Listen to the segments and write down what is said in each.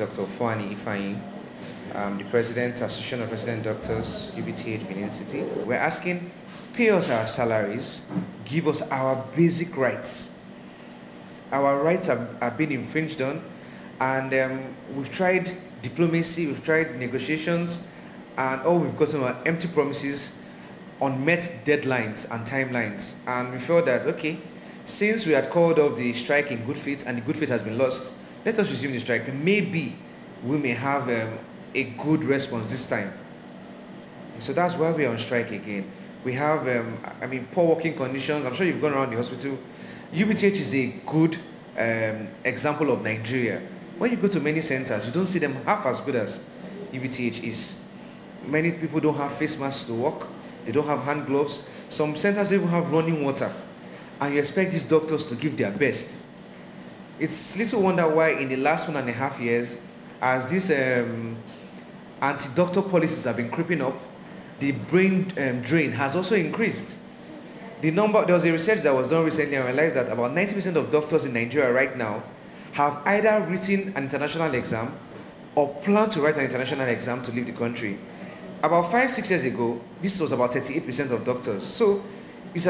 Dr. Fuani Ifeanyi. I'm the President, Association of Resident Doctors, UBTH Benin City. We're asking, pay us our salaries, give us our basic rights. Our rights are being infringed on, and we've tried diplomacy, we've tried negotiations, and all we've gotten are empty promises, unmet deadlines and timelines. And we felt that, okay, since we had called off the strike in good faith and the good faith has been lost, let us resume the strike. Maybe we may have a good response this time. So that's why we're on strike again. We have, poor working conditions. I'm sure you've gone around the hospital. UBTH is a good example of Nigeria. When you go to many centers, you don't see them half as good as UBTH is. Many people don't have face masks to work. They don't have hand gloves. Some centers don't even have running water. And you expect these doctors to give their best. It's little wonder why in the last 1.5 years, as these anti-doctor policies have been creeping up, the brain drain has also increased. There was a research that was done recently and realized that about 90% of doctors in Nigeria right now have either written an international exam or plan to write an international exam to leave the country. About 5-6 years ago, this was about 38% of doctors. So it's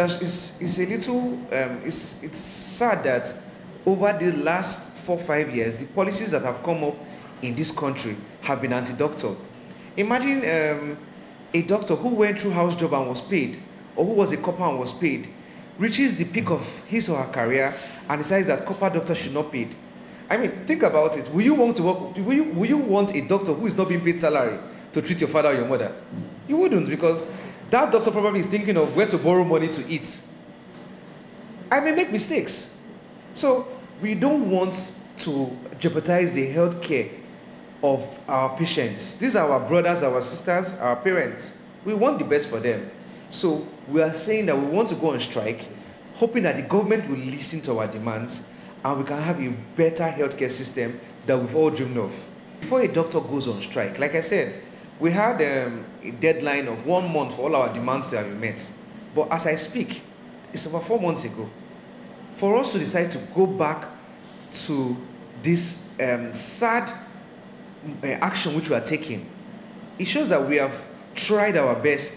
sad that over the last 4-5 years, the policies that have come up in this country have been anti-doctor. Imagine a doctor who went through house job and was paid, or who was a copper and was paid, reaches the peak of his or her career and decides that copper doctor should not be paid. I mean, think about it. Will you want to work? Will you want a doctor who is not being paid salary to treat your father or your mother? You wouldn't, because that doctor probably is thinking of where to borrow money to eat. I may make mistakes. So we don't want to jeopardize the health care of our patients. These are our brothers, our sisters, our parents. We want the best for them. So we are saying that we want to go on strike, hoping that the government will listen to our demands and we can have a better healthcare system that we've all dreamed of. Before a doctor goes on strike, like I said, we had a deadline of 1 month for all our demands to have been met. But as I speak, it's over 4 months ago. For us to decide to go back to this sad action which we are taking, it shows that we have tried our best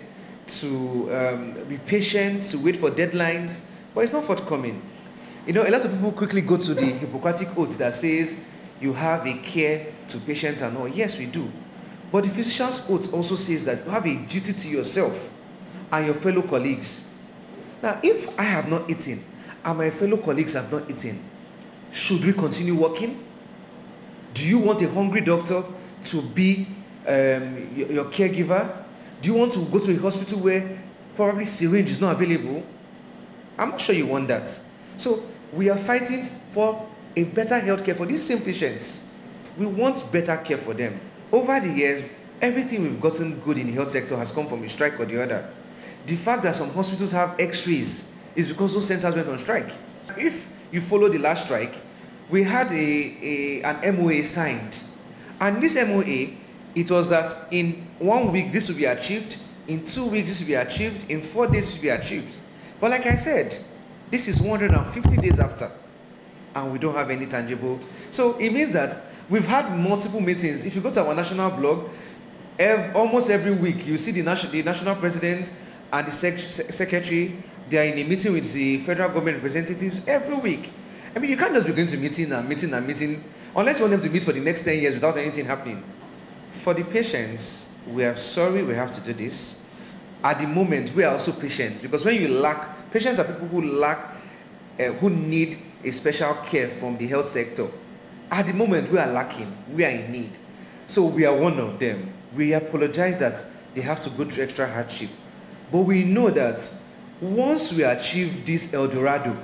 to be patient, to wait for deadlines, but it's not forthcoming. You know, a lot of people quickly go to the Hippocratic Oath that says you have a care to patients and all. Yes, we do. But the physician's oath also says that you have a duty to yourself and your fellow colleagues. Now, if I have not eaten and my fellow colleagues have not eaten, should we continue working? Do you want a hungry doctor to be your caregiver? Do you want to go to a hospital where probably syringe is not available? I'm not sure you want that. So we are fighting for a better healthcare for these same patients. We want better care for them. Over the years, everything we've gotten good in the health sector has come from a strike or the other. The fact that some hospitals have x-rays is because those centers went on strike. If you follow the last strike, we had an MOA signed. And this MOA, it was that in 1 week this will be achieved, in 2 weeks this will be achieved, in 4 days this will be achieved. But like I said, this is 150 days after, and we don't have any tangible. So it means that we've had multiple meetings. If you go to our national blog, almost every week you see the national president and the secretary. They are in a meeting with the federal government representatives every week. I mean, you can't just be going to meeting and meeting and meeting, unless you want them to meet for the next 10 years without anything happening. For the patients, we are sorry we have to do this. At the moment, we are also patient, because when you lack, patients are people who need a special care from the health sector. At the moment, we are lacking, we are in need. So we are one of them. We apologize that they have to go through extra hardship. But we know that once we achieve this El Dorado,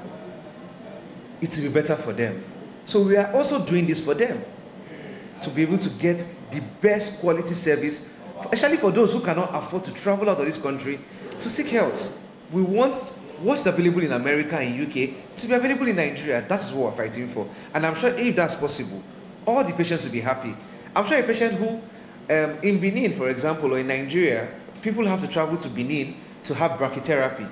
it will be better for them. So we are also doing this for them, to be able to get the best quality service, especially for those who cannot afford to travel out of this country to seek health. We want what's available in America and UK to be available in Nigeria. That is what we're fighting for. And I'm sure if that's possible, all the patients will be happy. I'm sure a patient who, in Benin, for example, or in Nigeria, people have to travel to Benin to have brachytherapy.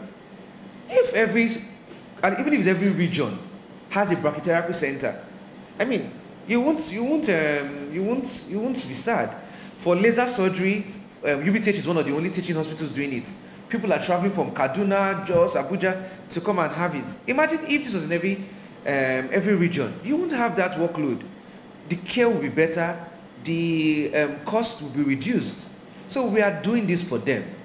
Even if every region has a brachytherapy center, I mean, you won't be sad. For laser surgery, UBTH is one of the only teaching hospitals doing it. People are traveling from Kaduna, Jos, Abuja to come and have it. Imagine if this was in every region. You won't have that workload. The care will be better. The cost will be reduced. So we are doing this for them.